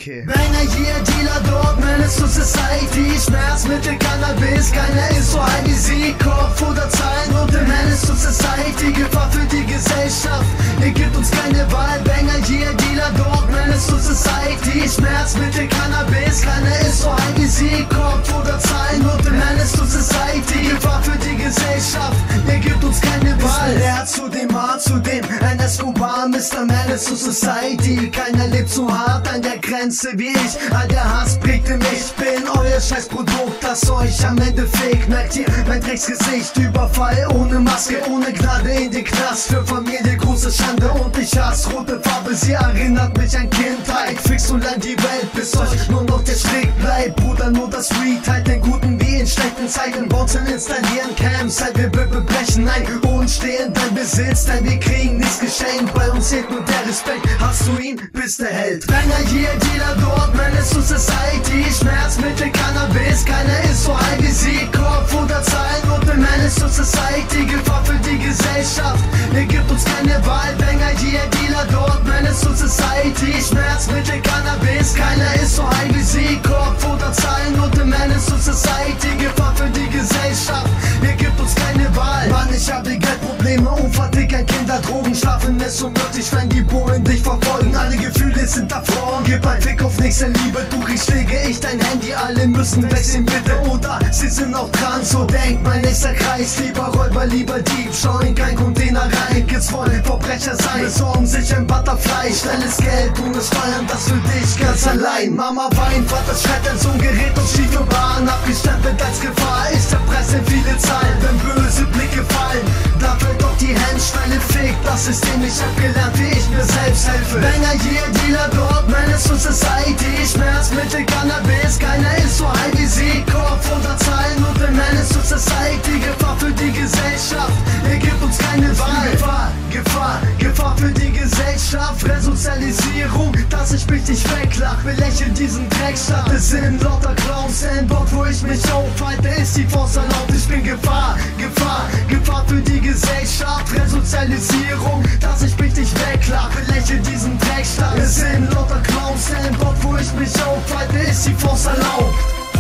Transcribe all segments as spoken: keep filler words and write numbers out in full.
okay. Banger hier, Dealer dort, Menace to Society. Schmerzmittel, Cannabis, keiner ist so high wie sie. Kopf oder Zahlen und der Menace to Society. Gefahr für die Gesellschaft, ihr gibt uns keine Wahl. Banger hier, Dealer dort, Menace to Society. Schmerzmittel, Cannabis, keiner ist so high wie sie. Kopf oder Zahlen und der Menace to Society. Gefahr für die Gesellschaft, ihr gibt uns keine Wahl. Er zu dem A, zu dem N Escobar, Mister Menace to Society. Keiner lebt so hart an der Grenze wie ich. All der Hass prägte mich, bin euer Scheißprodukt, das euch am Ende fake. Merkt ihr mein Drecksgesicht, Überfall ohne Maske, ohne Gnade in den Knast. Für Familie große Schande und ich hasse rote Farbe, sie erinnert mich an Kindheit. Fix so lang die Welt, bis euch nur noch der Strick bleibt. Bruder, nur das Weed, halt den Guten wie in schlechten Zeiten. Bonzen installieren, Camps, seit wir bebrechen ein und stehen dein Besitz, denn wir kriegen nichts geschenkt. Bei uns zählt nur der Respekt, hast du ihn, bist der Held. Banger hier, Dealer dort, Menace to Society. Schmerzmittel, Cannabis, keiner ist so high wie sie. Kopf oder Zahlen und der Menace to Society. Gefahr für die Gesellschaft, ihr gibt uns keine Wahl. Banger hier, Dealer dort, Menace to Society. Schmerzmittel, Cannabis, keiner ist so high wie sie. Kopf oder Zahlen und der Menace to Society. Gefahr für die Gesellschaft, ihr gibt uns keine Wahl. Mann, ich habe Geldprobleme, unvertickern Kinder, Drogen, schlafen ist unmöglich, wenn die Bullen dich verfolgen. Alle Gefühle sind davor, gib ein Fick auf nächste Liebe. Du kriegst Schläge, ich dein Handy, alle müssen wechseln bitte. Oder sie sind noch dran, so denkt mein nächster Kreis. Lieber Räuber, lieber Dieb, schau in kein Container rein. Kids wollen Verbrecher sein, besorgen sich ein Butterfly. Schnelles Geld, du musst feiern, das für dich ganz allein. Mama weint, Vater schreit, dein Sohn gerät auf schiefe Bahn. Abgestempelt als Gefahr, ich zerpresse viele Zahlen. Wenn böse Blicke fallen, da fällt doch die Hemmschwelle, fick das System. Ich hab gelernt, wie ich mir selbst helfe. Banger hier, Dealer dort, Menace to Society. Schmerzmittel, Cannabis, keiner ist so high wie sie. Kopf oder Zahlen und der Menace to Society. Gefahr für die Gesellschaft, ihr gibt uns keine Wahl. Gefahr, Gefahr, Gefahr für die Gesellschaft. Resozialisierung, dass ich mich nicht weglach. Belächel diesen Dreckstadt, es sind lauter Clowns. Denn dort, wo ich mich aufhalte, ist die Faust erlaubt. Ich bin Gefahr, Gefahr, Gefahr für die Gesellschaft. Resozialisierung, dass ich mich nicht weglach. Belächel diesen Dreckstadt, es sind lauter Clowns. Denn dort, wo ich mich aufhalte, ist die Faust erlaubt.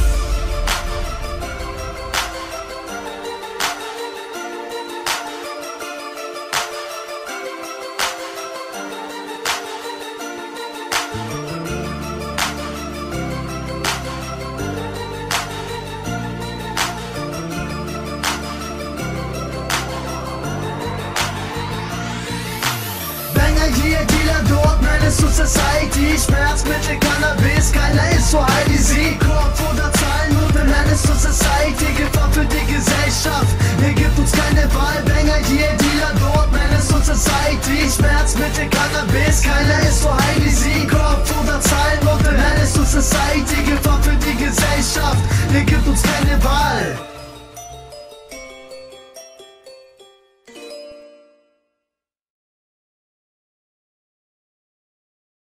Hier, Dealer dort, Menace to Society. Schmerzmittel, Cannabis, keiner ist so high wie sie. Kopf oder Zahlen, nur der Menace to Society. Gefahr für die Gesellschaft, ihr gibt uns keine Wahl. Banger hier, Dealer dort, Menace to Society. Schmerzmittel, Cannabis, keiner ist so high wie sie. Kopf oder Zahlen, nur der Menace to Society. Gefahr für die Gesellschaft, ihr gibt uns keine Wahl.